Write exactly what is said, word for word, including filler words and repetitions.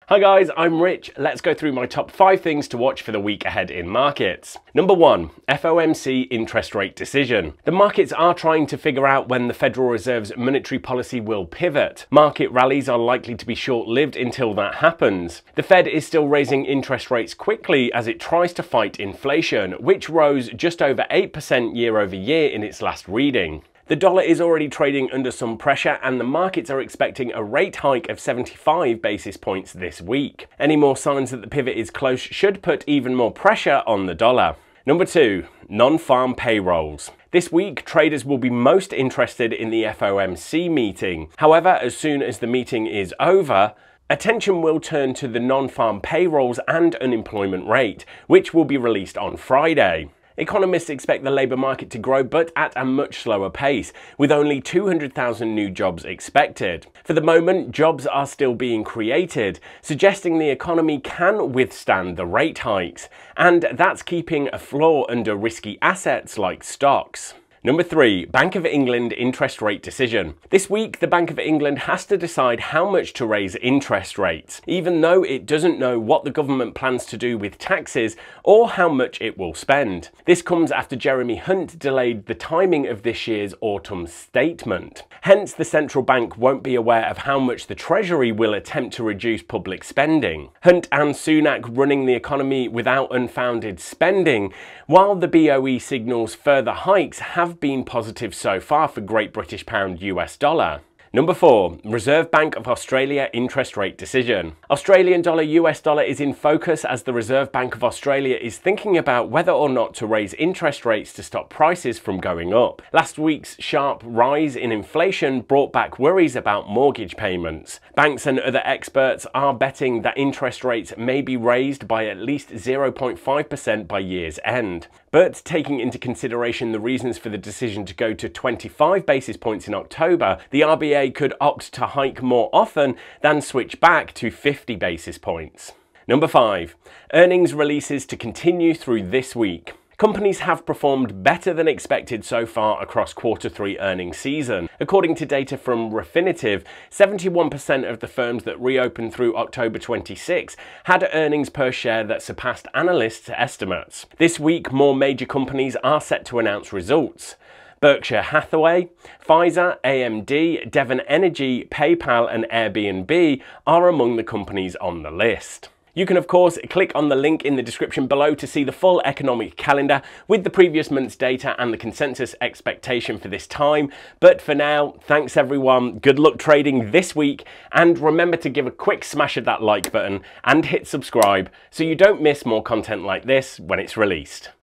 Hi guys, I'm Rich. Let's go through my top five things to watch for the week ahead in markets. Number one, F O M C interest rate decision. The markets are trying to figure out when the Federal Reserve's monetary policy will pivot. Market rallies are likely to be short-lived until that happens. The Fed is still raising interest rates quickly as it tries to fight inflation, which rose just over eight percent year over year in its last reading. The dollar is already trading under some pressure and the markets are expecting a rate hike of seventy-five basis points this week. Any more signs that the pivot is close should put even more pressure on the dollar. Number two, non-farm payrolls. This week, traders will be most interested in the F O M C meeting. However, as soon as the meeting is over, attention will turn to the non-farm payrolls and unemployment rate, which will be released on Friday. Economists expect the labour market to grow, but at a much slower pace, with only two hundred thousand new jobs expected. For the moment, jobs are still being created, suggesting the economy can withstand the rate hikes, and that's keeping a floor under risky assets like stocks. Number three, Bank of England interest rate decision. This week, the Bank of England has to decide how much to raise interest rates, even though it doesn't know what the government plans to do with taxes or how much it will spend. This comes after Jeremy Hunt delayed the timing of this year's autumn statement. Hence, the central bank won't be aware of how much the Treasury will attempt to reduce public spending. Hunt and Sunak running the economy without unfounded spending, while the B O E signals further hikes have been positive so far for Great British Pound U S dollar. Number four, Reserve Bank of Australia interest rate decision. Australian dollar U S dollar is in focus as the Reserve Bank of Australia is thinking about whether or not to raise interest rates to stop prices from going up. Last week's sharp rise in inflation brought back worries about mortgage payments. Banks and other experts are betting that interest rates may be raised by at least zero point five percent by year's end. But taking into consideration the reasons for the decision to go to twenty-five basis points in October, the R B A could opt to hike more often than switch back to fifty basis points. Number five, earnings releases to continue through this week. Companies have performed better than expected so far across quarter three earnings season. According to data from Refinitiv, seventy-one percent of the firms that reopened through October twenty-sixth had earnings per share that surpassed analysts' estimates. This week, more major companies are set to announce results. Berkshire Hathaway, Pfizer, A M D, Devon Energy, PayPal and Airbnb are among the companies on the list. You can of course click on the link in the description below to see the full economic calendar with the previous month's data and the consensus expectation for this time. But for now, thanks everyone, good luck trading this week, and remember to give a quick smash of that like button and hit subscribe so you don't miss more content like this when it's released.